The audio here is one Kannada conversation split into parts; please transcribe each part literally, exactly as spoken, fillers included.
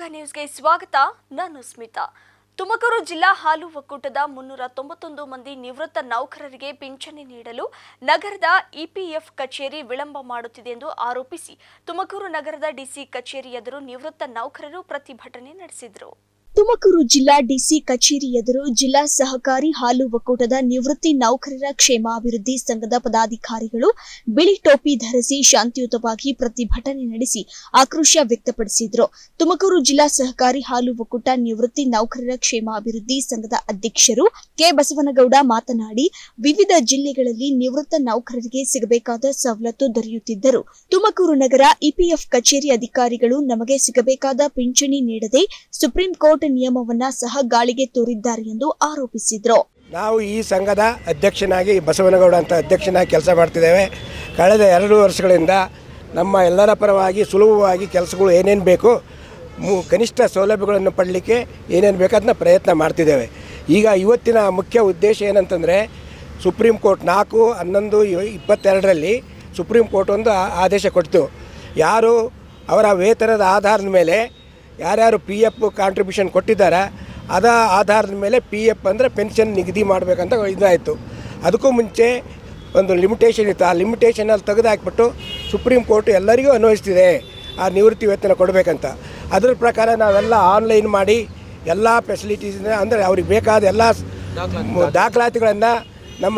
ನ್ಯೂಸ್ಗೆ ಸ್ವಾಗತ. ನಾನು ಸ್ಮಿತಾ. ತುಮಕೂರು ಜಿಲ್ಲಾ ಹಾಲು ಒಕ್ಕೂಟದ ಮುನ್ನೂರ ತೊಂಬತ್ತೊಂದು ಮಂದಿ ನಿವೃತ್ತ ನೌಕರರಿಗೆ ಪಿಂಚಣಿ ನೀಡಲು ನಗರದ ಇಪಿಎಫ್ ಕಚೇರಿ ವಿಳಂಬ ಮಾಡುತ್ತಿದೆ ಎಂದು ಆರೋಪಿಸಿ ತುಮಕೂರು ನಗರದ ಡಿಸಿ ಕಚೇರಿ ಎದುರು ನಿವೃತ್ತ ನೌಕರರು ಪ್ರತಿಭಟನೆ ನಡೆಸಿದರು. ತುಮಕೂರು ಜಿಲ್ಲಾ ಡಿಸಿ ಕಚೇರಿ ಎದುರು ಜಿಲ್ಲಾ ಸಹಕಾರಿ ಹಾಲು ಒಕ್ಕೂಟದ ನಿವೃತ್ತಿ ನೌಕರರ ಕ್ಷೇಮಾಭಿವೃದ್ಧಿ ಸಂಘದ ಪದಾಧಿಕಾರಿಗಳು ಬಿಳಿ ಟೋಪಿ ಧರಿಸಿ ಶಾಂತಿಯುತವಾಗಿ ಪ್ರತಿಭಟನೆ ನಡೆಸಿ ಆಕ್ರೋಶ ವ್ಯಕ್ತಪಡಿಸಿದರು. ತುಮಕೂರು ಜಿಲ್ಲಾ ಸಹಕಾರಿ ಹಾಲು ಒಕ್ಕೂಟ ನಿವೃತ್ತಿ ನೌಕರರ ಕ್ಷೇಮಾಭಿವೃದ್ಧಿ ಸಂಘದ ಅಧ್ಯಕ್ಷರು ಕೆ ಬಸವನಗೌಡ ಮಾತನಾಡಿ, ವಿವಿಧ ಜಿಲ್ಲೆಗಳಲ್ಲಿ ನಿವೃತ್ತ ನೌಕರರಿಗೆ ಸಿಗಬೇಕಾದ ಸವಲತ್ತು ದೊರೆಯುತ್ತಿದ್ದರೂ ತುಮಕೂರು ನಗರ ಇಪಿಎಫ್ ಕಚೇರಿ ಅಧಿಕಾರಿಗಳು ನಮಗೆ ಸಿಗಬೇಕಾದ ಪಿಂಚಣಿ ನೀಡದೆ ಸುಪ್ರೀಂ ಕೋರ್ಟ್ ನಿಯಮವನ್ನ ಸಹ ಗಾಳಿಗೆ ತೋರಿದ್ದಾರೆ ಎಂದು ಆರೋಪಿಸಿದರು. ನಾವು ಈ ಸಂಘದ ಅಧ್ಯಕ್ಷನಾಗಿ ಬಸವನಗೌಡ ಅಂತ ಅಧ್ಯಕ್ಷನಾಗಿ ಕೆಲಸ ಮಾಡ್ತಿದ್ದೇವೆ. ಕಳೆದ ಎರಡು ವರ್ಷಗಳಿಂದ ನಮ್ಮ ಎಲ್ಲರ ಪರವಾಗಿ ಸುಲಭವಾಗಿ ಕೆಲಸಗಳು ಏನೇನು ಬೇಕು, ಕನಿಷ್ಠ ಸೌಲಭ್ಯಗಳನ್ನು ಪಡಲಿಕ್ಕೆ ಏನೇನು ಬೇಕು ಅದನ್ನ ಪ್ರಯತ್ನ ಮಾಡ್ತಿದ್ದೇವೆ. ಈಗ ಇವತ್ತಿನ ಮುಖ್ಯ ಉದ್ದೇಶ ಏನಂತಂದರೆ, ಸುಪ್ರೀಂ ಕೋರ್ಟ್ ನಾಲ್ಕು ಹನ್ನೊಂದು ಇಪ್ಪತ್ತೆರಡರಲ್ಲಿ ಸುಪ್ರೀಂ ಕೋರ್ಟ್ ಒಂದು ಆದೇಶ ಕೊಡ್ತು. ಯಾರು ಅವರ ವೇತನದ ಆಧಾರದ ಮೇಲೆ ಯಾರ್ಯಾರು ಪಿ ಎಫ್ ಕಾಂಟ್ರಿಬ್ಯೂಷನ್ ಕೊಟ್ಟಿದ್ದಾರೆ ಅದ ಆಧಾರದ ಮೇಲೆ ಪಿ ಎಫ್ ಅಂದರೆ ಪೆನ್ಷನ್ ನಿಗದಿ ಮಾಡಬೇಕಂತ ಇದಾಯಿತು. ಅದಕ್ಕೂ ಮುಂಚೆ ಒಂದು ಲಿಮಿಟೇಷನ್ ಇತ್ತು. ಆ ಲಿಮಿಟೇಷನಲ್ಲಿ ತೆಗೆದುಹಾಕ್ಬಿಟ್ಟು ಸುಪ್ರೀಂ ಕೋರ್ಟ್ ಎಲ್ಲರಿಗೂ ಅನ್ವಯಿಸ್ತಿದೆ ಆ ನಿವೃತ್ತಿ ವೇತನ ಕೊಡಬೇಕಂತ. ಅದರ ಪ್ರಕಾರ ನಾವೆಲ್ಲ ಆನ್ಲೈನ್ ಮಾಡಿ ಎಲ್ಲ ಫೆಸಿಲಿಟೀಸ್ನ ಅಂದರೆ ಅವ್ರಿಗೆ ಬೇಕಾದ ಎಲ್ಲ ದಾಖಲಾತಿಗಳನ್ನು ನಮ್ಮ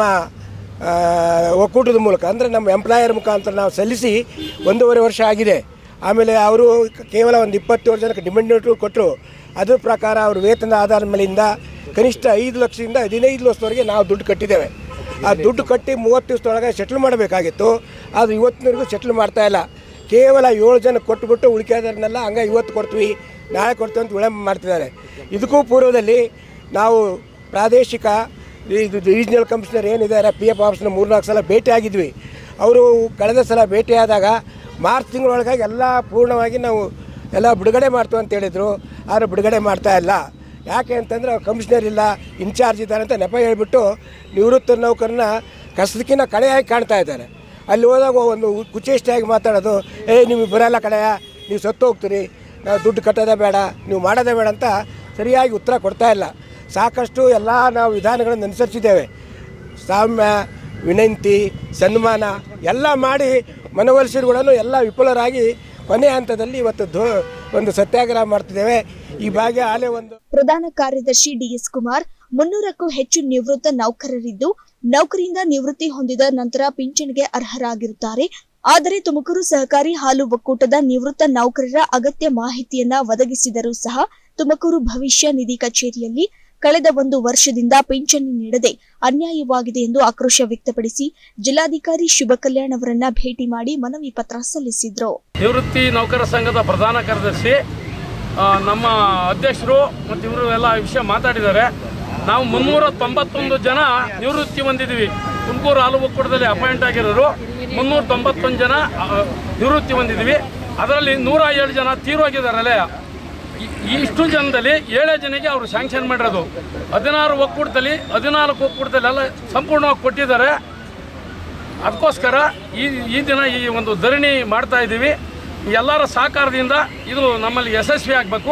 ಒಕ್ಕೂಟದ ಮೂಲಕ ಅಂದರೆ ನಮ್ಮ ಎಂಪ್ಲಾಯರ್ ಮುಖಾಂತರ ನಾವು ಸಲ್ಲಿಸಿ ಒಂದೂವರೆ ವರ್ಷ ಆಗಿದೆ. ಆಮೇಲೆ ಅವರು ಕೇವಲ ಒಂದು ಇಪ್ಪತ್ತೇಳು ಜನಕ್ಕೆ ಡಿಮ್ಯಾಂಡ್ ಕೊಟ್ಟರು. ಅದ್ರ ಪ್ರಕಾರ ಅವರು ವೇತನದ ಆಧಾರದ ಮೇಲಿಂದ ಕನಿಷ್ಠ ಐದು ಲಕ್ಷದಿಂದ ಹದಿನೈದು ಲಕ್ಷದವರೆಗೆ ನಾವು ದುಡ್ಡು ಕಟ್ಟಿದ್ದೇವೆ. ಆ ದುಡ್ಡು ಕಟ್ಟಿ ಮೂವತ್ತು ದಿವಸದೊಳಗೆ ಸೆಟ್ಲ್ ಮಾಡಬೇಕಾಗಿತ್ತು. ಆದರೆ ಇವತ್ತಿನವರೆಗೂ ಸೆಟ್ಲ್ ಮಾಡ್ತಾಯಿಲ್ಲ. ಕೇವಲ ಏಳು ಜನ ಕೊಟ್ಟುಬಿಟ್ಟು ಉಳಿಕೆದವ್ರನ್ನೆಲ್ಲ ಹಂಗೆ ಇವತ್ತು ಕೊಡ್ತೀವಿ ನಾಳೆ ಕೊಡ್ತೀವಿ ಅಂತ ವಿಳಂಬ ಮಾಡ್ತಿದ್ದಾರೆ. ಇದಕ್ಕೂ ಪೂರ್ವದಲ್ಲಿ ನಾವು ಪ್ರಾದೇಶಿಕ ಇದು ರೀಜ್ನಲ್ ಕಮಿಷನರ್ ಏನಿದ್ದಾರೆ ಪಿ ಎಫ್ ಆಫೀಸ್ನ ಮೂರ್ನಾಲ್ಕು ಸಲ ಭೇಟಿ ಆಗಿದ್ವಿ. ಅವರು ಕಳೆದ ಸಲ ಭೇಟಿಯಾದಾಗ ಮಾರ್ಚ್ ತಿಂಗಳೊಳಗಾಗಿ ಎಲ್ಲ ಪೂರ್ಣವಾಗಿ ನಾವು ಎಲ್ಲ ಬಿಡುಗಡೆ ಮಾಡ್ತೀವಿ ಅಂತ ಹೇಳಿದರು. ಆದರೆ ಬಿಡುಗಡೆ ಮಾಡ್ತಾ ಇಲ್ಲ. ಯಾಕೆ ಅಂತಂದರೆ ಅವ್ರು ಕಮಿಷನರ್ ಇಲ್ಲ, ಇನ್ಚಾರ್ಜ್ ಇದ್ದಾರೆ ಅಂತ ನೆಪ ಹೇಳಿಬಿಟ್ಟು ನಿವೃತ್ತ ನೌಕರನ್ನ ಕಸದಕ್ಕಿಂತ ಕಡೆಯಾಗಿ ಕಾಣ್ತಾ ಇದ್ದಾರೆ. ಅಲ್ಲಿ ಹೋದಾಗ ಒಂದು ಕುಚೇಷ್ಟೆಯಾಗಿ ಮಾತಾಡೋದು, ಏ ನೀವು ಬರೋಲ್ಲ ಕಡೆಯ, ನೀವು ಸತ್ತು ಹೋಗ್ತೀರಿ, ನಾವು ದುಡ್ಡು ಕಟ್ಟೋದೇ ಬೇಡ, ನೀವು ಮಾಡೋದೇ ಬೇಡ ಅಂತ ಸರಿಯಾಗಿ ಉತ್ತರ ಕೊಡ್ತಾ ಇಲ್ಲ. ಸಾಕಷ್ಟು ಎಲ್ಲ ನಾವು ವಿಧಾನಗಳನ್ನು ಅನುಸರಿಸಿದ್ದೇವೆ. ಸಾಮ್ಯ, ವಿನಂತಿ, ಸನ್ಮಾನ ಎಲ್ಲ ಮಾಡಿ ಮನವೊಲಿಸಿರುಗಳನ್ನು ಎಲ್ಲ ವಿಫಲರಾಗಿ ಕೊನೆ ಹಂತದಲ್ಲಿ ಇವತ್ತು ಒಂದು ಸತ್ಯಾಗ್ರಹ ಮಾಡ್ತಿದ್ದೇವೆ. ಈ ಭಾಗ ಆಲೆ ಒಂದು ಪ್ರಧಾನ ಕಾರ್ಯದರ್ಶಿ ಡಿಎಸ್ ಕುಮಾರ್, ಮುನ್ನೂರಕ್ಕೂ ಹೆಚ್ಚು ನಿವೃತ್ತ ನೌಕರರಿದ್ದು ನೌಕರಿಯಿಂದ ನಿವೃತ್ತಿ ಹೊಂದಿದ ನಂತರ ಪಿಂಚಣಿಗೆ ಅರ್ಹರಾಗಿರುತ್ತಾರೆ. ಆದರೆ ತುಮಕೂರು ಸಹಕಾರಿ ಹಾಲು ಒಕ್ಕೂಟದ ನಿವೃತ್ತ ನೌಕರರ ಅಗತ್ಯ ಮಾಹಿತಿಯನ್ನ ಒದಗಿಸಿದರೂ ಸಹ ತುಮಕೂರು ಭವಿಷ್ಯ ನಿಧಿ ಕಚೇರಿಯಲ್ಲಿ ಕಳೆದ ಒಂದು ವರ್ಷದಿಂದ ಪಿಂಚಣಿ ನೀಡದೆ ಅನ್ಯಾಯವಾಗಿದೆ ಎಂದು ಆಕ್ರೋಶ ವ್ಯಕ್ತಪಡಿಸಿ ಜಿಲ್ಲಾಧಿಕಾರಿ ಶುಭ ಕಲ್ಯಾಣ್ ಅವರನ್ನ ಭೇಟಿ ಮಾಡಿ ಮನವಿ ಪತ್ರ ಸಲ್ಲಿಸಿದ್ರು. ನಿವೃತ್ತಿ ನೌಕರರ ಸಂಘದ ಪ್ರಧಾನ ಕಾರ್ಯದರ್ಶಿ ನಮ್ಮ ಅಧ್ಯಕ್ಷರು ಮತ್ತು ಇವರು ಎಲ್ಲ ವಿಷಯ ಮಾತಾಡಿದ್ದಾರೆ. ನಾವು ಮುನ್ನೂರ ತೊಂಬತ್ತೊಂದು ಜನ ನಿವೃತ್ತಿ ಹೊಂದಿದ್ದೀವಿ. ತುಮಕೂರು ಹಾಲು ಒಕ್ಕೂಟದಲ್ಲಿ ಅಪಾಯಿಂಟ್ ಆಗಿರೋರು ಮುನ್ನೂರ ತೊಂಬತ್ತೊಂದು ಜನ ನಿವೃತ್ತಿ ಹೊಂದಿದ್ದೀವಿ. ಅದರಲ್ಲಿ ನೂರ ಏಳು ಜನ ತೀರೋಗಿದ್ದಾರಲ್ಲೇ. ಇಷ್ಟು ಜನದಲ್ಲಿ ಏಳೇ ಜನಕ್ಕೆ ಅವರು ಸ್ಯಾಂಕ್ಷನ್ ಮಾಡಿರೋದು. ಹದಿನಾರು ಒಕ್ಕೂಟದಲ್ಲಿ ಹದಿನಾಲ್ಕು ಒಕ್ಕೂಟದಲ್ಲೆಲ್ಲ ಸಂಪೂರ್ಣವಾಗಿ ಕೊಟ್ಟಿದ್ದಾರೆ. ಅದಕ್ಕೋಸ್ಕರ ಈ ಈ ದಿನ ಈ ಒಂದು ಧರಣಿ ಮಾಡ್ತಾ ಇದ್ದೀವಿ. ಎಲ್ಲರ ಸಹಕಾರದಿಂದ ಇದು ನಮ್ಮಲ್ಲಿ ಯಶಸ್ವಿ ಆಗಬೇಕು.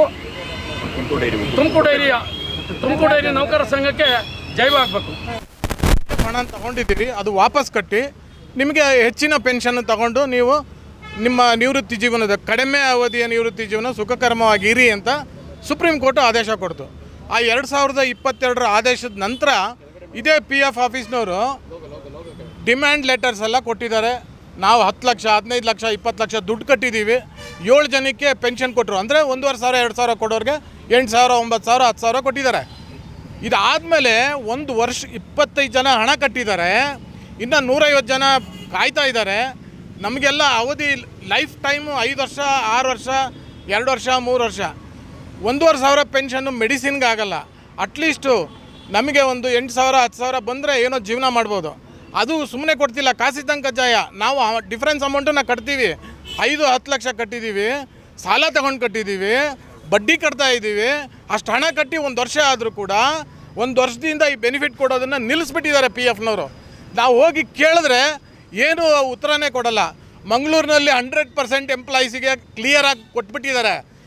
ತುಮಕೂರು ಡೈರಿ ತುಮಕೂರು ಡೈರಿ ನೌಕರರ ಸಂಘಕ್ಕೆ ಜೈವಾಗಬೇಕು. ಹಣ ತಗೊಂಡಿದ್ದೀವಿ, ಅದು ವಾಪಸ್ ಕಟ್ಟಿ ನಿಮಗೆ ಹೆಚ್ಚಿನ ಪೆನ್ಷನ್ ತಗೊಂಡು ನೀವು ನಿಮ್ಮ ನಿವೃತ್ತಿ ಜೀವನದ ಕಡಿಮೆ ಅವಧಿಯ ನಿವೃತ್ತಿ ಜೀವನ ಸುಖಕರವಾಗಿ ಇರಿ ಅಂತ ಸುಪ್ರೀಂ ಕೋರ್ಟ್ ಆದೇಶ ಕೊಡ್ತು. ಆ ಎರಡು ಸಾವಿರದ ಇಪ್ಪತ್ತೆರಡರ ಆದೇಶದ ನಂತರ ಇದೇ ಪಿ ಎಫ್ ಆಫೀಸ್ನವರು ಡಿಮ್ಯಾಂಡ್ ಲೆಟರ್ಸ್ ಎಲ್ಲ ಕೊಟ್ಟಿದ್ದಾರೆ. ನಾವು ಹತ್ತು ಲಕ್ಷ ಹದಿನೈದು ಲಕ್ಷ ಇಪ್ಪತ್ತು ಲಕ್ಷ ದುಡ್ಡು ಕಟ್ಟಿದ್ದೀವಿ. ಏಳು ಜನಕ್ಕೆ ಪೆನ್ಷನ್ ಕೊಟ್ಟರು. ಅಂದರೆ ಒಂದೂವರೆ ಸಾವಿರ ಎರಡು ಸಾವಿರ ಕೊಡೋರಿಗೆ ಎಂಟು ಸಾವಿರ ಒಂಬತ್ತು ಸಾವಿರ ಹತ್ತು ಸಾವಿರ ಕೊಟ್ಟಿದ್ದಾರೆ. ಇದಾದಮೇಲೆ ಒಂದು ವರ್ಷ ಇಪ್ಪತ್ತೈದು ಜನ ಹಣ ಕಟ್ಟಿದ್ದಾರೆ. ಇನ್ನು ನೂರೈವತ್ತು ಜನ ಕಾಯ್ತಾ ಇದ್ದಾರೆ. ನಮಗೆಲ್ಲ ಅವಧಿ ಲೈಫ್ ಟೈಮು ಐದು ವರ್ಷ ಆರು ವರ್ಷ ಎರಡು ವರ್ಷ ಮೂರು ವರ್ಷ. ಒಂದೂವರೆ ಸಾವಿರ ಪೆನ್ಷನ್ನು ಮೆಡಿಸಿನ್ಗೆ ಆಗಲ್ಲ. ಅಟ್ಲೀಸ್ಟು ನಮಗೆ ಒಂದು ಎಂಟು ಸಾವಿರ ಹತ್ತು ಸಾವಿರ ಬಂದರೆ ಏನೋ ಜೀವನ ಮಾಡ್ಬೋದು. ಅದು ಸುಮ್ಮನೆ ಕೊಡ್ತಿಲ್ಲ, ಕಾಸಿದ್ದಂಗೆ ಕಜ್ಜಾಯ. ನಾವು ಡಿಫ್ರೆನ್ಸ್ ಅಮೌಂಟನ್ನು ಕಟ್ತೀವಿ. ಐದು ಹತ್ತು ಲಕ್ಷ ಕಟ್ಟಿದ್ದೀವಿ, ಸಾಲ ತಗೊಂಡು ಕಟ್ಟಿದ್ದೀವಿ, ಬಡ್ಡಿ ಕಟ್ತಾ ಇದ್ದೀವಿ. ಅಷ್ಟು ಹಣ ಕಟ್ಟಿ ಒಂದು ವರ್ಷ ಆದರೂ ಕೂಡ ಒಂದು ವರ್ಷದಿಂದ ಈ ಬೆನಿಫಿಟ್ ಕೊಡೋದನ್ನು ನಿಲ್ಲಿಸ್ಬಿಟ್ಟಿದ್ದಾರೆ ಪಿ ಎಫ್ನವರು. ನಾವು ಹೋಗಿ ಕೇಳಿದ್ರೆ ಏನು ಉತ್ತರನೇ ಕೊಡಲ್ಲ. ಮಂಗಳೂರಿನಲ್ಲಿ ಹಂಡ್ರೆಡ್ ಪರ್ಸೆಂಟ್ ಎಂಪ್ಲಾಯೀಸಿಗೆ ಕ್ಲಿಯರಾಗಿ ಕೊಟ್ಬಿಟ್ಟಿದ್ದಾರೆ.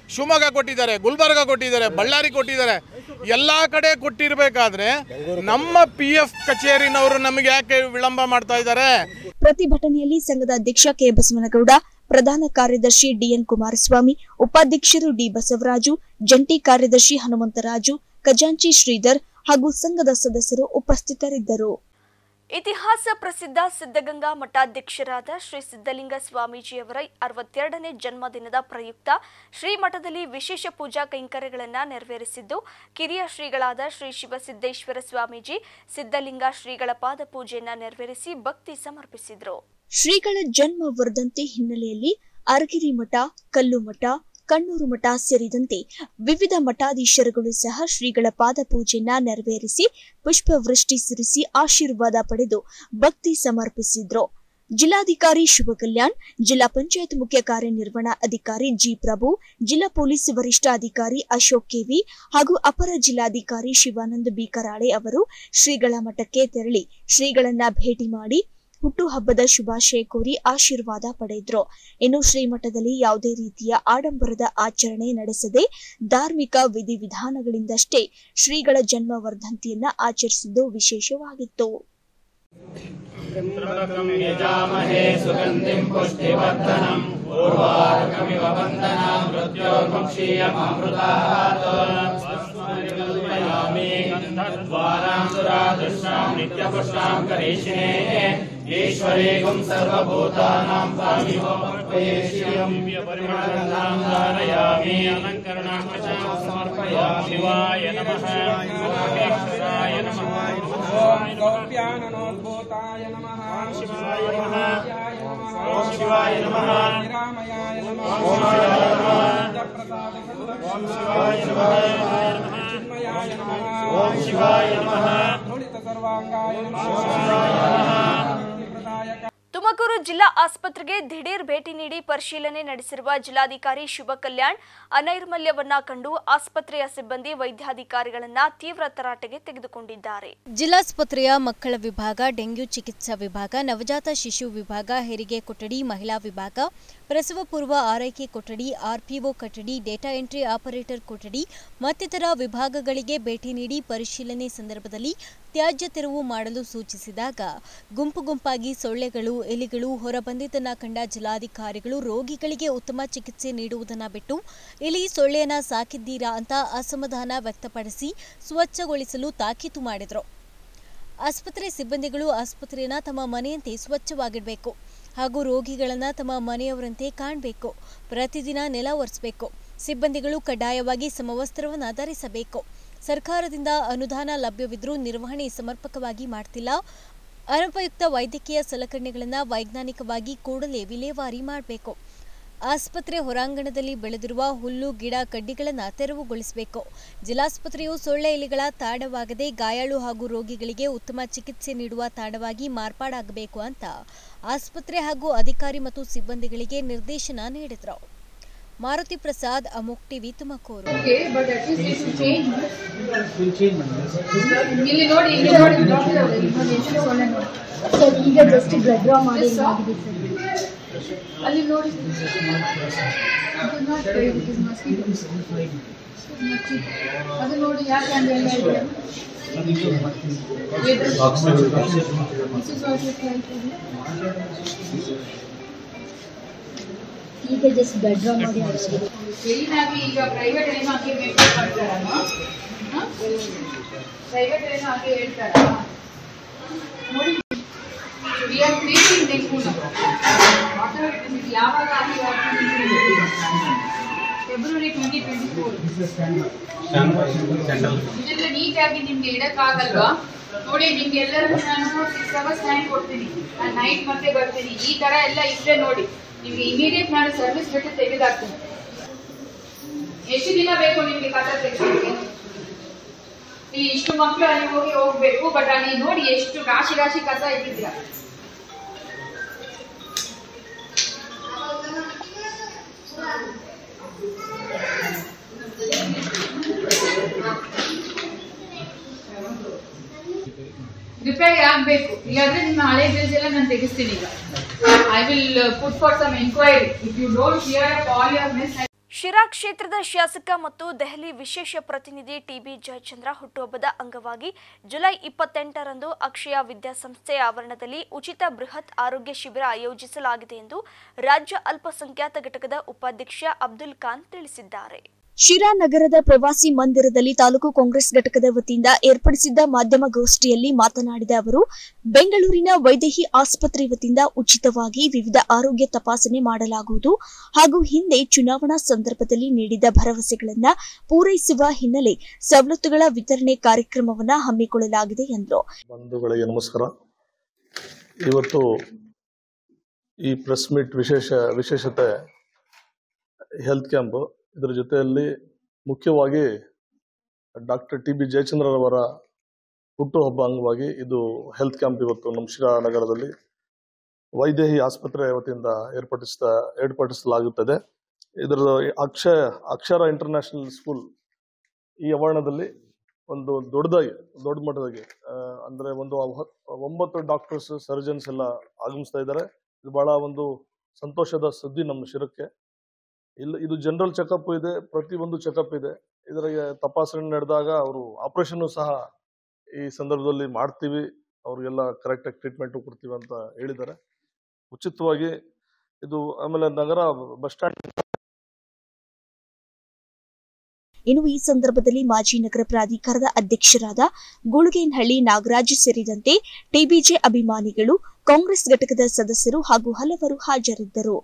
ಶಿವಮೊಗ್ಗ ಕೊಟ್ಟಿದ್ದಾರೆ, ಗುಲ್ಬರ್ಗ ಕೊಟ್ಟಿದ್ದಾರೆ, ಬಳ್ಳಾರಿ ಕೊಟ್ಟಿದ್ದಾರೆ. ಎಲ್ಲ ಕಡೆ ಕೊಟ್ಟಿರಬೇಕಾದ್ರೆ ನಮ್ಮ ಪಿ ಎಫ್ ಕಚೇರಿನವರು ನಮಗೆ ಯಾಕೆ ವಿಳಂಬ ಮಾಡ್ತಾ ಇದ್ದಾರೆ? ಪ್ರತಿಭಟನೆಯಲ್ಲಿ ಸಂಘದ ಅಧ್ಯಕ್ಷ ಕೆ ಬಸವನಗೌಡ, ಪ್ರಧಾನ ಕಾರ್ಯದರ್ಶಿ ಡಿಎನ್ ಕುಮಾರಸ್ವಾಮಿ, ಉಪಾಧ್ಯಕ್ಷರು ಡಿ ಬಸವರಾಜು, ಜಂಟಿ ಕಾರ್ಯದರ್ಶಿ ಹನುಮಂತರಾಜು, ಖಜಾಂಚಿ ಶ್ರೀಧರ್ ಹಾಗೂ ಸಂಘದ ಸದಸ್ಯರು ಉಪಸ್ಥಿತರಿದ್ದರು. ಇತಿಹಾಸ ಪ್ರಸಿದ್ಧ ಸಿದ್ಧಗಂಗಾ ಮಠಾಧ್ಯಕ್ಷರಾದ ಶ್ರೀ ಸಿದ್ಧಲಿಂಗ ಸ್ವಾಮೀಜಿಯವರ ಅರವತ್ತೆರಡನೇ ಜನ್ಮದಿನದ ಪ್ರಯುಕ್ತ ಶ್ರೀಮಠದಲ್ಲಿ ವಿಶೇಷ ಪೂಜಾ ಕೈಂಕರ್ಯಗಳನ್ನು ನೆರವೇರಿಸಿದ್ದು, ಕಿರಿಯ ಶ್ರೀಗಳಾದ ಶ್ರೀ ಶಿವಸಿದ್ದೇಶ್ವರ ಸ್ವಾಮೀಜಿ ಸಿದ್ಧಲಿಂಗ ಶ್ರೀಗಳ ಪಾದ ಪೂಜೆಯನ್ನು ನೆರವೇರಿಸಿ ಭಕ್ತಿ ಸಮರ್ಪಿಸಿದರು. ಶ್ರೀಗಳ ಜನ್ಮ ವರ್ಧಂತಿ ಹಿನ್ನೆಲೆಯಲ್ಲಿ ಅರಗಿರಿ ಮಠ, ಕಲ್ಲು ಮಠ, ಕಣ್ಣೂರು ಮಠ ಸೇರಿದಂತೆ ವಿವಿಧ ಮಠಾಧೀಶರುಗಳು ಸಹ ಶ್ರೀಗಳ ಪಾದ ಪೂಜೆಯನ್ನ ನೆರವೇರಿಸಿ ಪುಷ್ಪವೃಷ್ಟಿ ಸುರಿಸಿ ಆಶೀರ್ವಾದ ಪಡೆದು ಭಕ್ತಿ ಸಮರ್ಪಿಸಿದ್ರು. ಜಿಲ್ಲಾಧಿಕಾರಿ ಶುಭ ಕಲ್ಯಾಣ್, ಜಿಲ್ಲಾ ಪಂಚಾಯತ್ ಮುಖ್ಯ ಕಾರ್ಯನಿರ್ವಹಣಾ ಅಧಿಕಾರಿ ಜಿ ಪ್ರಭು, ಜಿಲ್ಲಾ ಪೊಲೀಸ್ ವರಿಷ್ಠಾಧಿಕಾರಿ ಅಶೋಕ್ ಕೆವಿ ಹಾಗೂ ಅಪರ ಜಿಲ್ಲಾಧಿಕಾರಿ ಶಿವಾನಂದ ಬಿ ಕರಾಳೆ ಅವರು ಶ್ರೀಗಳ ಮಠಕ್ಕೆ ತೆರಳಿ ಶ್ರೀಗಳನ್ನ ಭೇಟಿ ಮಾಡಿ ಹುಟ್ಟುಹಬ್ಬದ ಶುಭಾಶಯ ಕೋರಿ ಆಶೀರ್ವಾದ ಪಡೆದ್ರು. ಇನ್ನು ಶ್ರೀಮಠದಲ್ಲಿ ಯಾವುದೇ ರೀತಿಯ ಆಡಂಬರದ ಆಚರಣೆ ನಡೆಸದೆ ಧಾರ್ಮಿಕ ವಿಧಿವಿಧಾನಗಳಿಂದಷ್ಟೇ ಶ್ರೀಗಳ ಜನ್ಮ ವರ್ಧಂತಿಯನ್ನ ಆಚರಿಸಿದ್ದು ವಿಶೇಷವಾಗಿತ್ತು. ईश्वरे गुं सर्वभूतानां स्वामिहोपयेष्यं परिमलगन्धां धारयामि अलङ्करणाङ्कशां समर्पयामि. शिवाय नमः. ओमेश्वराय नमः. ॐ गौप्याननोद्भूताय नमः. शिवाय नमः. ॐ शिवाय नमः. निरामयाय नमः. ॐ शिवाय नमः. ॐ शिवाय नमः. चिन्मयाय नमः. ॐ शिवाय नमः. सर्वांगाय नमः. ತುಮಕೂರು ಜಿಲ್ಲಾ ಆಸ್ಪತ್ರೆಗೆ ದಿಢೀರ್ ಭೇಟಿ ನೀಡಿ ಪರಿಶೀಲನೆ ನಡೆಸಿರುವ ಜಿಲ್ಲಾಧಿಕಾರಿ ಶುಭ ಕಲ್ಯಾಣ್ ಅನೈರ್ಮಲ್ಯವನ್ನ ಕಂಡು ಆಸ್ಪತ್ರೆಯ ಸಿಬ್ಬಂದಿ ವೈದ್ಯಾಧಿಕಾರಿಗಳನ್ನ ತೀವ್ರ ತರಾಟೆಗೆ ತೆಗೆದುಕೊಂಡಿದ್ದಾರೆ. ಜಿಲ್ಲಾಸ್ಪತ್ರೆಯ ಮಕ್ಕಳ ವಿಭಾಗ, ಡೆಂಗ್ಯೂ ಚಿಕಿತ್ಸಾ ವಿಭಾಗ, ನವಜಾತ ಶಿಶು ವಿಭಾಗ, ಹೆರಿಗೆ ಕೊಠಡಿ, ಮಹಿಳಾ ವಿಭಾಗ, ಪ್ರಸವ ಪೂರ್ವ ಆರೈಕೆ ಕೊಠಡಿ, ಆರ್ಪಿಒ ಕೊಠಡಿ, ಡೇಟಾ ಎಂಟ್ರಿ ಆಪರೇಟರ್ ಕೊಠಡಿ ಮತ್ತಿತರ ವಿಭಾಗಗಳಿಗೆ ಭೇಟಿ ನೀಡಿ ಪರಿಶೀಲನೆ ಸಂದರ್ಭದಲ್ಲಿ ತ್ಯಾಜ್ಯ ತೆರವು ಮಾಡಲು ಸೂಚಿಸಿದಾಗ ಗುಂಪು ಗುಂಪಾಗಿ ಸೊಳ್ಳೆಗಳು, ಎಲಿಗಳು ಹೊರಬಂದಿದ್ದನ್ನು ಕಂಡ ಜಿಲ್ಲಾಧಿಕಾರಿಗಳು ರೋಗಿಗಳಿಗೆ ಉತ್ತಮ ಚಿಕಿತ್ಸೆ ನೀಡುವುದನ್ನು ಬಿಟ್ಟು ಇಲಿ ಸೊಳ್ಳೆಯನ್ನ ಸಾಕಿದ್ದೀರಾ ಅಂತ ಅಸಮಾಧಾನ ವ್ಯಕ್ತಪಡಿಸಿ ಸ್ವಚ್ಛಗೊಳಿಸಲು ತಾಕೀತು ಮಾಡಿದರು. ಆಸ್ಪತ್ರೆ ಸಿಬ್ಬಂದಿಗಳು ಆಸ್ಪತ್ರೆಯನ್ನು ತಮ್ಮ ಮನೆಯಂತೆ ಸ್ವಚ್ಛವಾಗಿಡಬೇಕು ಹಾಗೂ ರೋಗಿಗಳನ್ನು ತಮ್ಮ ಮನೆಯವರಂತೆ ಕಾಣಬೇಕು. ಪ್ರತಿದಿನ ನೆಲ ಒರೆಸಬೇಕು. ಸಿಬ್ಬಂದಿಗಳು ಕಡ್ಡಾಯವಾಗಿ ಸಮವಸ್ತ್ರವನ್ನು ಧರಿಸಬೇಕು. ಸರ್ಕಾರದಿಂದ ಅನುದಾನ ಲಭ್ಯವಿದ್ದರೂ ನಿರ್ವಹಣೆ ಸಮರ್ಪಕವಾಗಿ ಮಾಡ್ತಿಲ್ಲ. ಅನುಪಯುಕ್ತ ವೈದ್ಯಕೀಯ ಸಲಕರಣೆಗಳನ್ನು ವೈಜ್ಞಾನಿಕವಾಗಿ ಕೂಡಲೇ ವಿಲೇವಾರಿ ಮಾಡಬೇಕು. ಆಸ್ಪತ್ರೆ ಹೊರಾಂಗಣದಲ್ಲಿ ಬೆಳೆದಿರುವ ಹುಲ್ಲು, ಗಿಡ, ಕಡ್ಡಿಗಳನ್ನು ತೆರವುಗೊಳಿಸಬೇಕು. ಜಿಲ್ಲಾಸ್ಪತ್ರೆಯು ಸೊಳ್ಳೆ ಎಲೆಗಳ ತಾಣವಾಗದೆ ಗಾಯಾಳು ಹಾಗೂ ರೋಗಿಗಳಿಗೆ ಉತ್ತಮ ಚಿಕಿತ್ಸೆ ನೀಡುವ ತಾಣವಾಗಿ ಮಾರ್ಪಾಡಾಗಬೇಕು ಅಂತ ಆಸ್ಪತ್ರೆ ಹಾಗೂ ಅಧಿಕಾರಿ ಮತ್ತು ಸಿಬ್ಬಂದಿಗಳಿಗೆ ನಿರ್ದೇಶನ ನೀಡಿದರು. ಮಾರುತಿ ಪ್ರಸಾದ್, ಅಮೋಕ್ ಟಿವಿ, ತುಮಕೂರು. ಅಲ್ಲಿ ನೋಡಿ ಅದು ನೋಡಿ ಯಾಕೆ ಅಂದ್ರೆ ಈಗ ಜಸ್ಟ್ ಬೆಡ್ರಾ ಮಾಡಿ ಕ್ಲೀನಾಗಿ. ಈಗ ಪ್ರೈವೇಟ್ ಏನೋ ಹಾಕಿ ಮೇಕಪ್ ಮಾಡ್ತಾರಮ್ಮ, ಪ್ರೈವೇಟ್ ಏನೋ ಹಾಕಿ ಹೇಳ್ತಾರ ನೋಡಿ. We are creating next month. Whatever it is, ಯಾವಾಗ ಆಗಿ ಫೆಬ್ರವರಿ ಟ್ವೆಂಟಿ ಟ್ವೆಂಟಿ ಫೋರ್ ಇದೆಲ್ಲ ನೀಟಾಗಿ ನಿಮ್ಗೆ ಇಡಕ್ಕಾಗಲ್ವಾ ನೋಡಿ. ನಿಮ್ಗೆ ಎಲ್ಲರಿಗೂ ನಾನು ಸಿಕ್ಸ್ ಅವರ್ಸ್ ಟೈಮ್ ಕೊಡ್ತೀನಿ. ನಾನು ನೈಟ್ ಮತ್ತೆ ಬರ್ತೀನಿ. ಈ ತರ ಎಲ್ಲ ಇದ್ರೆ ನೋಡಿ ನಿಮ್ಗೆ ಇಮಿಡಿಯೇಟ್ ನಾನು ಸರ್ವಿಸ್ ಬಿಟ್ಟು ತೆಗೆದಾಕ್ತೀನಿ. ಎಷ್ಟು ದಿನ ಬೇಕು ನಿಮ್ಗೆ ಕಸ ತೆಗೆದಕ್ಕೆ? ಇಲ್ಲಿ ಇಷ್ಟು ಮಕ್ಕಳು ಅಲ್ಲಿ ಹೋಗಿ ಹೋಗ್ಬೇಕು. ಬಟ್ ಅಲ್ಲಿ ನೋಡಿ ಎಷ್ಟು ರಾಶಿ ರಾಶಿ ಕಸ ಇಟ್ಟಿದ್ದೀರಾ. ರಿಪೇರಿ ಆಗ್ಬೇಕು. ಇಲ್ಲಾಂದ್ರೆ ನಿಮ್ಮ ಹಳೆ ಬಿಲ್ಸ್ ಎಲ್ಲ ನಾನು ತೆಗಿಸ್ತೀನಿ. ಈಗ I will put for some enquiry. If you don't clear up all your mess. Sira ಕ್ಷೇತ್ರದ ಶಾಸಕ ಮತ್ತು ದೆಹಲಿ ವಿಶೇಷ ಪ್ರತಿನಿಧಿ ಟಿಬಿ ಜಯಚಂದ್ರ ಹುಟ್ಟುಹಬ್ಬದ ಅಂಗವಾಗಿ ಜುಲೈ ಇಪ್ಪತ್ತೆಂಟರಂದು ಅಕ್ಷಯ ವಿದ್ಯಾಸಂಸ್ಥೆ ಆವರಣದಲ್ಲಿ ಉಚಿತ ಬೃಹತ್ ಆರೋಗ್ಯ ಶಿಬಿರ ಆಯೋಜಿಸಲಾಗಿದೆ ಎಂದು ರಾಜ್ಯ ಅಲ್ಪಸಂಖ್ಯಾತ ಘಟಕದ ಉಪಾಧ್ಯಕ್ಷ ಅಬ್ದುಲ್ ಖಾನ್ ತಿಳಿಸಿದ್ದಾರೆ. ಶಿರಾ ನಗರದ ಪ್ರವಾಸಿ ಮಂದಿರದಲ್ಲಿ ತಾಲೂಕು ಕಾಂಗ್ರೆಸ್ ಘಟಕದ ವತಿಯಿಂದ ಏರ್ಪಡಿಸಿದ್ದ ಮಾಧ್ಯಮಗೋಷ್ಠಿಯಲ್ಲಿ ಮಾತನಾಡಿದ ಅವರು, ಬೆಂಗಳೂರಿನ ವೈದೇಹಿ ಆಸ್ಪತ್ರೆ ವತಿಯಿಂದ ಉಚಿತವಾಗಿ ವಿವಿಧ ಆರೋಗ್ಯ ತಪಾಸಣೆ ಮಾಡಲಾಗುವುದು ಹಾಗೂ ಹಿಂದೆ ಚುನಾವಣಾ ಸಂದರ್ಭದಲ್ಲಿ ನೀಡಿದ ಭರವಸೆಗಳನ್ನು ಪೂರೈಸುವ ಹಿನ್ನೆಲೆ ಸವಲತ್ತುಗಳ ವಿತರಣೆ ಕಾರ್ಯಕ್ರಮವನ್ನು ಹಮ್ಮಿಕೊಳ್ಳಲಾಗಿದೆ ಎಂದರು. ಬಂಧುಗಳಿಗೆ ನಮಸ್ಕಾರ. ಇವತ್ತು ಈ ಪ್ರೆಸ್ ಮೀಟ್ ವಿಶೇಷ ವಿಶೇಷತೆ ಹೆಲ್ತ್ ಕ್ಯಾಂಪ್. ಇದರ ಜೊತೆಯಲ್ಲಿ ಮುಖ್ಯವಾಗಿ ಡಾಕ್ಟರ್ ಟಿ ಬಿ ಜಯಚಂದ್ರರವರ ಹುಟ್ಟುಹಬ್ಬ ಅಂಗವಾಗಿ ಇದು ಹೆಲ್ತ್ ಕ್ಯಾಂಪ್ ಇವತ್ತು ನಮ್ಮ ಶಿರಾ ನಗರದಲ್ಲಿ ವೈದೇಹಿ ಆಸ್ಪತ್ರೆ ವತಿಯಿಂದ ಏರ್ಪಡಿಸಿದ ಏರ್ಪಡಿಸಲಾಗುತ್ತದೆ. ಇದರ ಅಕ್ಷಯ ಅಕ್ಷರ ಇಂಟರ್ನ್ಯಾಷನಲ್ ಸ್ಕೂಲ್ ಈ ಆವರಣದಲ್ಲಿ ಒಂದು ದೊಡ್ಡದಾಗಿ ದೊಡ್ಡ ಮಟ್ಟದಾಗಿ ಅಂದರೆ ಒಂದು ಒಂಬತ್ತು ಡಾಕ್ಟರ್ಸ್ ಸರ್ಜನ್ಸ್ ಎಲ್ಲ ಆಗಮಿಸ್ತಾ ಇದ್ದಾರೆ. ಇದು ಬಹಳ ಒಂದು ಸಂತೋಷದ ಸುದ್ದಿ ನಮ್ಮ ಶಿರಕ್ಕೆ. ಇಲ್ಲ, ಇದು ಜನರಲ್ ಚೆಕಪ್ ಇದೆ, ಪ್ರತಿಯೊಂದು ಚೆಕಪ್ ಇದೆ. ಇದರಿಗೆ ತಪಾಸಣೆ ನಡೆದಾಗ ಅವರು ಆಪರೇಷನ್ ಸಹ ಈ ಸಂದರ್ಭದಲ್ಲಿ ಮಾಡ್ತೀವಿ, ಅವ್ರಿಗೆಲ್ಲ ಕರೆಕ್ಟಾಗಿ ಟ್ರೀಟ್ಮೆಂಟ್ ಕೊಡ್ತೀವಿ ಅಂತ ಹೇಳಿದ್ದಾರೆ ಉಚಿತವಾಗಿ. ಇದು ಆಮೇಲೆ ನಗರ ಬಸ್ ಸ್ಟ್ಯಾಂಡ್. ಇನ್ನು ಈ ಸಂದರ್ಭದಲ್ಲಿ ಮಾಜಿ ನಗರ ಪ್ರಾಧಿಕಾರದ ಅಧ್ಯಕ್ಷರಾದ ಗುಳುಗೇನಹಳ್ಳಿ ನಾಗರಾಜ್ ಸೇರಿದಂತೆ ಟಿಬಿಜೆ ಅಭಿಮಾನಿಗಳು, ಕಾಂಗ್ರೆಸ್ ಘಟಕದ ಸದಸ್ಯರು ಹಾಗೂ ಹಲವರು ಹಾಜರಿದ್ದರು.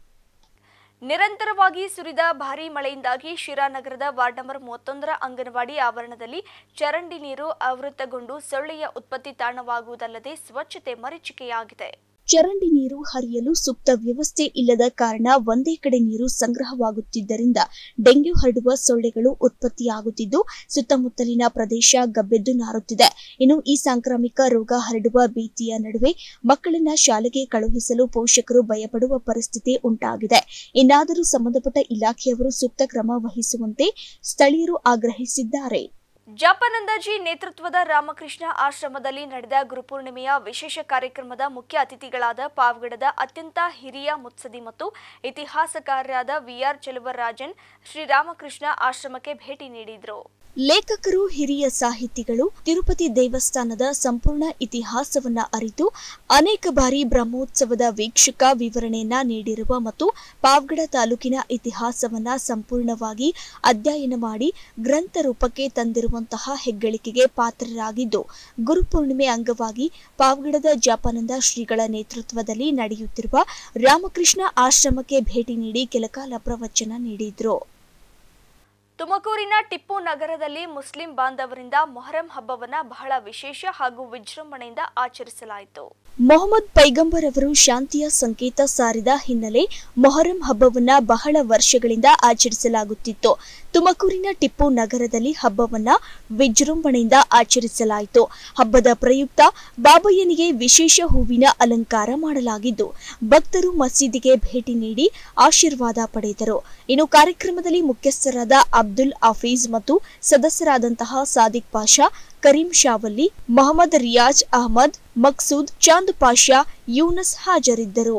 ನಿರಂತರವಾಗಿ ಸುರಿದ ಭಾರೀ ಮಳೆಯಿಂದಾಗಿ ಶಿರಾ ನಗರದ ವಾರ್ಡ್ ನಂಬರ್ ಮೂವತ್ತೊಂದರ ಅಂಗನವಾಡಿ ಆವರಣದಲ್ಲಿ ಚರಂಡಿ ನೀರು ಆವೃತಗೊಂಡು ಸೊಳ್ಳೆಯ ಉತ್ಪತ್ತಿ ತಾಣವಾಗುವುದಲ್ಲದೆ ಸ್ವಚ್ಛತೆ ಮರೀಚಿಕೆಯಾಗಿದೆ. ಚರಂಡಿ ನೀರು ಹರಿಯಲು ಸೂಕ್ತ ವ್ಯವಸ್ಥೆ ಇಲ್ಲದ ಕಾರಣ ಒಂದೇ ಕಡೆ ನೀರು ಸಂಗ್ರಹವಾಗುತ್ತಿದ್ದರಿಂದ ಡೆಂಗ್ಯೂ ಹರಡುವ ಸೊಳ್ಳೆಗಳು ಉತ್ಪತ್ತಿಯಾಗುತ್ತಿದ್ದು ಸುತ್ತಮುತ್ತಲಿನ ಪ್ರದೇಶ ಗಬ್ಬೆದ್ದು ನಾರುತ್ತಿದೆ. ಇನ್ನು ಈ ಸಾಂಕ್ರಾಮಿಕ ರೋಗ ಹರಡುವ ಭೀತಿಯ ನಡುವೆ ಮಕ್ಕಳನ್ನ ಶಾಲೆಗೆ ಕಳುಹಿಸಲು ಪೋಷಕರು ಭಯಪಡುವ ಪರಿಸ್ಥಿತಿ ಉಂಟಾಗಿದೆ. ಇನ್ನಾದರೂ ಸಂಬಂಧಪಟ್ಟ ಇಲಾಖೆಯವರು ಸೂಕ್ತ ಕ್ರಮ ವಹಿಸುವಂತೆ ಸ್ಥಳೀಯರು ಆಗ್ರಹಿಸಿದ್ದಾರೆ. ಜಾಪಾನಂದಾಜಿ ನೇತೃತ್ವದ ರಾಮಕೃಷ್ಣ ಆಶ್ರಮದಲ್ಲಿ ನಡೆದ ಗುರುಪೂರ್ಣಿಮೆಯ ವಿಶೇಷ ಕಾರ್ಯಕ್ರಮದ ಮುಖ್ಯ ಅತಿಥಿಗಳಾದ ಪಾವಗಡದ ಅತ್ಯಂತ ಹಿರಿಯ ಮುತ್ಸದಿ ಮತ್ತು ಇತಿಹಾಸಕಾರರಾದ ವಿಆರ್ ಚೆಲುವರಾಜನ್ ಶ್ರೀರಾಮಕೃಷ್ಣ ಆಶ್ರಮಕ್ಕೆ ಭೇಟಿ ನೀಡಿದರು. ಲೇಖಕರು, ಹಿರಿಯ ಸಾಹಿತಿಗಳು ತಿರುಪತಿ ದೇವಸ್ಥಾನದ ಸಂಪೂರ್ಣ ಇತಿಹಾಸವನ್ನ ಅರಿತು ಅನೇಕ ಬಾರಿ ಬ್ರಹ್ಮೋತ್ಸವದ ವೀಕ್ಷಕ ವಿವರಣೆಯನ್ನ ನೀಡಿರುವ ಮತ್ತು ಪಾವಗಡ ತಾಲೂಕಿನ ಇತಿಹಾಸವನ್ನ ಸಂಪೂರ್ಣವಾಗಿ ಅಧ್ಯಯನ ಮಾಡಿ ಗ್ರಂಥ ರೂಪಕ್ಕೆ ತಂದಿರುವಂತಹ ಹೆಗ್ಗಳಿಕೆಗೆ ಪಾತ್ರರಾಗಿದ್ದು, ಗುರುಪೂರ್ಣಿಮೆ ಅಂಗವಾಗಿ ಪಾವಗಡದ ಜಾಪಾನಂದ ಶ್ರೀಗಳ ನೇತೃತ್ವದಲ್ಲಿ ನಡೆಯುತ್ತಿರುವ ರಾಮಕೃಷ್ಣ ಆಶ್ರಮಕ್ಕೆ ಭೇಟಿ ನೀಡಿ ಕೆಲಕಾಲ ಪ್ರವಚನ ನೀಡಿದ್ರು. ತುಮಕೂರಿನ ಟಿಪ್ಪು ನಗರದಲ್ಲಿ ಮುಸ್ಲಿಂ ಬಾಂಧವರಿಂದ ಮೊಹರಂ ಹಬ್ಬವನ್ನ ಬಹಳ ವಿಶೇಷ ಹಾಗೂ ವಿಜೃಂಭಣೆಯಿಂದ ಆಚರಿಸಲಾಯಿತು. ಮೊಹಮ್ಮದ್ ಪೈಗಂಬರ್ ಅವರು ಶಾಂತಿಯ ಸಂಕೇತ ಸಾರಿದ ಹಿನ್ನೆಲೆ ಮೊಹರಂ ಹಬ್ಬವನ್ನ ಬಹಳ ವರ್ಷಗಳಿಂದ ಆಚರಿಸಲಾಗುತ್ತಿತ್ತು. ತುಮಕೂರಿನ ಟಿಪ್ಪು ನಗರದಲ್ಲಿ ಹಬ್ಬವನ್ನ ವಿಜೃಂಭಣೆಯಿಂದ ಆಚರಿಸಲಾಯಿತು. ಹಬ್ಬದ ಪ್ರಯುಕ್ತ ಬಾಬಯ್ಯನಿಗೆ ವಿಶೇಷ ಹೂವಿನ ಅಲಂಕಾರ ಮಾಡಲಾಗಿದ್ದು ಭಕ್ತರು ಮಸೀದಿಗೆ ಭೇಟಿ ನೀಡಿ ಆಶೀರ್ವಾದ ಪಡೆದರು. ಇನ್ನು ಕಾರ್ಯಕ್ರಮದಲ್ಲಿ ಮುಖ್ಯಸ್ಥರಾದ ಅಬ್ದುಲ್ ಹಫೀಜ್ ಮತ್ತು ಸದಸ್ಯರಾದಂತಹ ಸಾದಿಕ್ ಪಾಷಾ, ಕರೀಂ ಶಾವಲ್ಲಿ, ಮೊಹಮ್ಮದ್ ರಿಯಾಜ್ ಅಹಮದ್, ಮಕ್ಸೂದ್, ಚಾಂದ್ ಪಾಷಾ, ಯೂನಸ್ ಹಾಜರಿದ್ದರು.